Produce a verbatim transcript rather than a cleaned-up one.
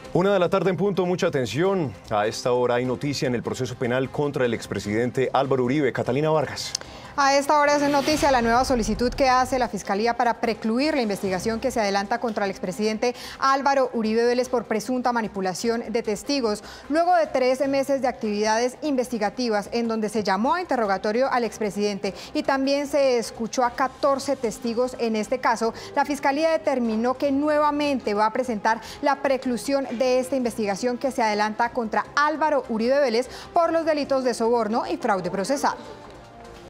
Una de la tarde en punto, mucha atención. A esta hora hay noticia en el proceso penal contra el expresidente Álvaro Uribe. Catalina Vargas. A esta hora es noticia la nueva solicitud que hace la Fiscalía para precluir la investigación que se adelanta contra el expresidente Álvaro Uribe Vélez por presunta manipulación de testigos. Luego de tres meses de actividades investigativas en donde se llamó a interrogatorio al expresidente y también se escuchó a catorce testigos en este caso, la Fiscalía determinó que nuevamente va a presentar la preclusión de esta investigación que se adelanta contra Álvaro Uribe Vélez por los delitos de soborno y fraude procesal.